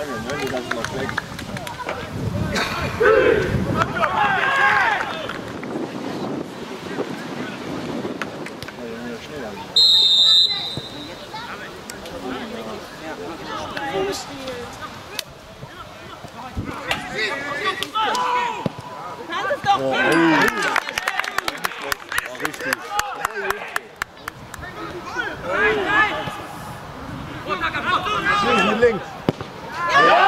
lange, ne? Die lassen noch weg. Richtig. Schön links. Ja!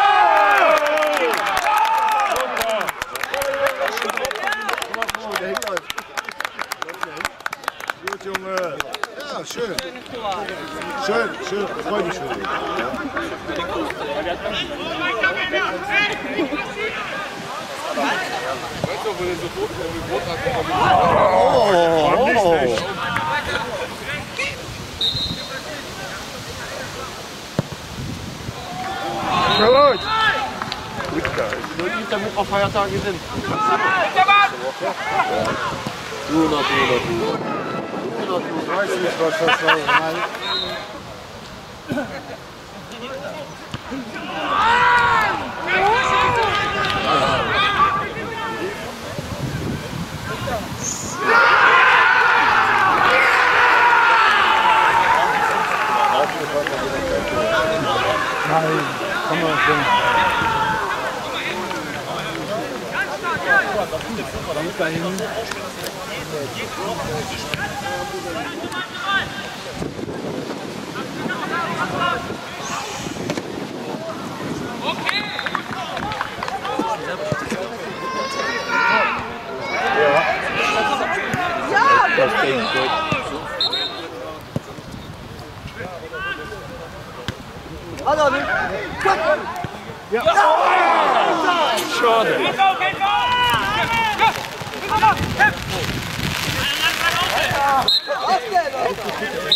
Gut, Junge. Ja, schön. Schön, schön. Freu mich für dich. Gut. Gut, geil. Nur die Mittwoch-Feiertage sind. Du. Ich weiß nicht, was das soll. Nein, komm mal schon. Das klingt gut. Ja. Schade. Auf